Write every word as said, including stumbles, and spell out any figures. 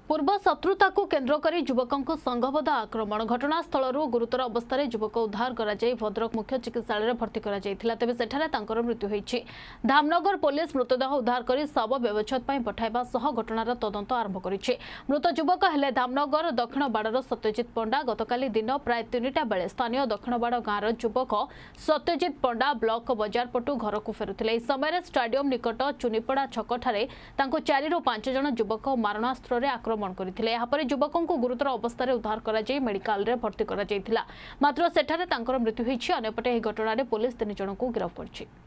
पूर्व शत्रुता को केन्द्र कर युवकों संघबद्ध आक्रमण घटनास्थल गुरुतर अवस्था युवक उद्धार कर भद्रक मुख्य चिकित्सालय भर्ती कर तेज सेठारे मृत्यु होती। धामनगर पुलिस मृतदेह उद्धार कर शव व्यवच्छेद पठाइबा सह घटनार तदंत आरंभ करिछि। मृत युवक हेले धामनगर दक्षिण बाड़र सत्यजित पंडा। गतकाली दिन प्राय तीनटा बेले स्थानीय दक्षिण बाड़ गाँवर युवक सत्यजित पंडा ब्लॉक बजार पटु घर को फेरुथिले। समय स्टाडियम निकट चुनीपड़ा छकठारे चारि रु पांच जन युवक मारणास्त्र आक्रमण करथिले। यापर युवकों को गुरुतर अवस्था उद्धार कर मेडिकल रे भर्ती करा जायथिला। मात्र सेठारे तांकर मृत्यु होईछि। अन्यपटे एही घटना रे पुलिस तीन जन को गिरफ्त करछि।